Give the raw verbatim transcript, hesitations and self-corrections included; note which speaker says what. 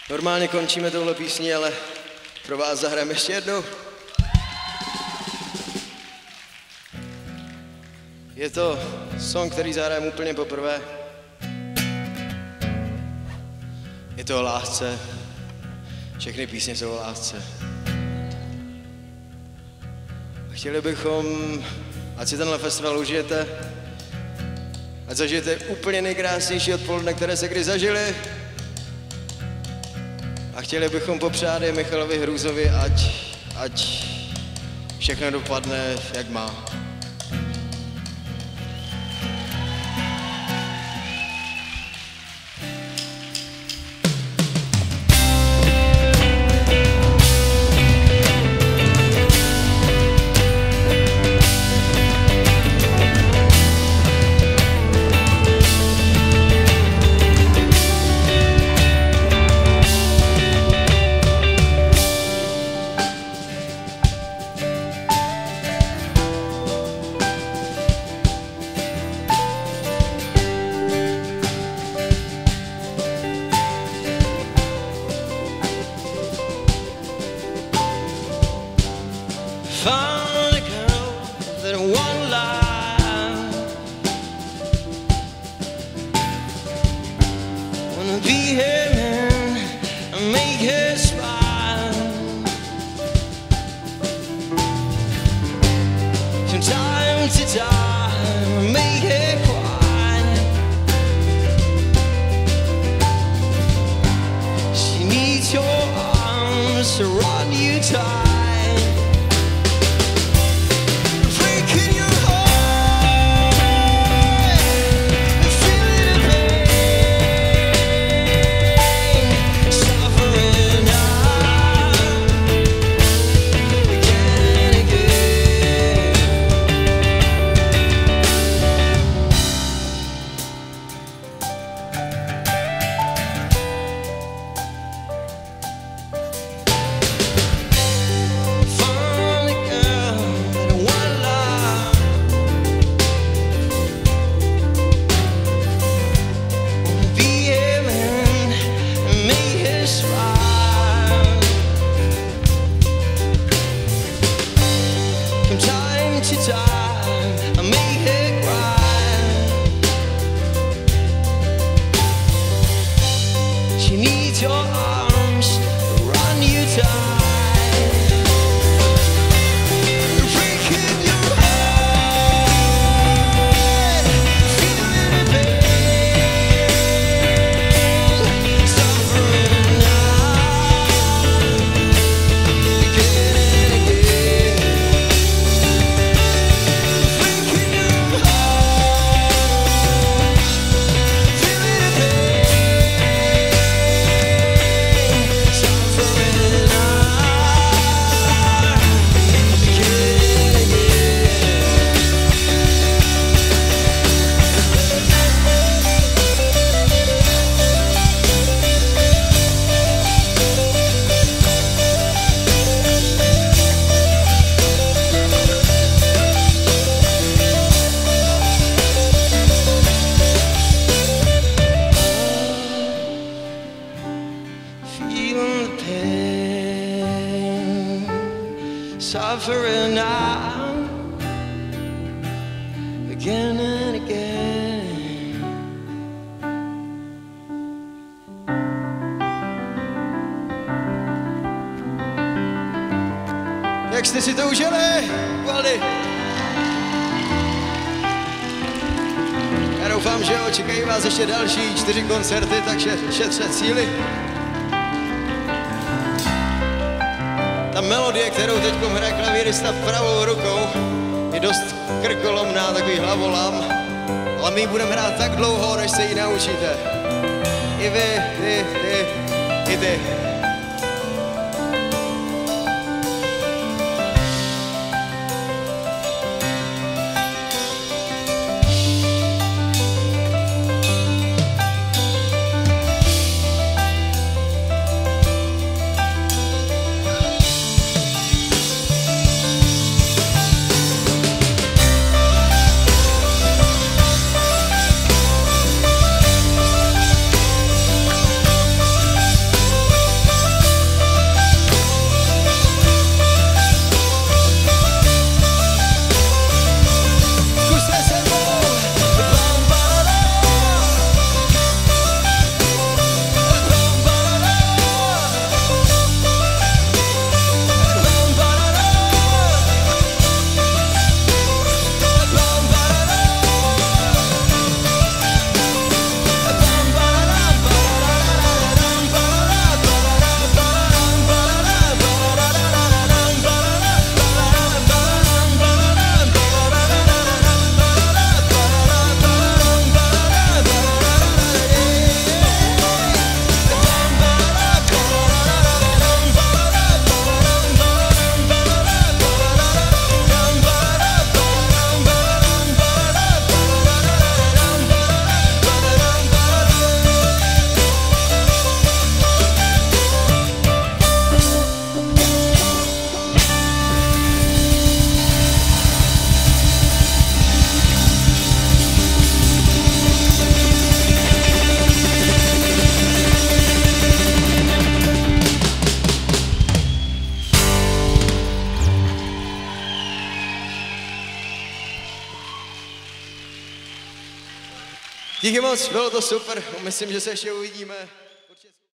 Speaker 1: Normálně končíme touhle písní, ale pro vás zahrajeme ještě jednou. Je to song, který zahrajeme úplně poprvé. Je to o lásce. Všechny písně jsou o lásce. A chtěli bychom, ať si tenhle festival užijete, ať zažijete úplně nejkrásnější odpoledne, které se kdy zažili. A chtěli bychom popřát i Michalovi Hrůzovi, ať, ať všechno dopadne, jak má.
Speaker 2: Found a girl that one lie. Wanna be her man and make her smile. From time to time, make her cry. She needs your arms to run you tight. Your arms run you down. Feeling the pain, suffering now, again and again.
Speaker 1: Jak jste si to užili? Valdy. Já doufám, že jo, čekají vás ještě další čtyři koncerty, takže šetřet síly. Ta melodie, kterou teď hraje klavírista pravou rukou, je dost krkolomná, takový hlavolám, ale my ji budeme hrát tak dlouho, než se ji naučíte. I vy, ty, ty, i ty. Díky moc, bylo to super, myslím, že se ještě uvidíme.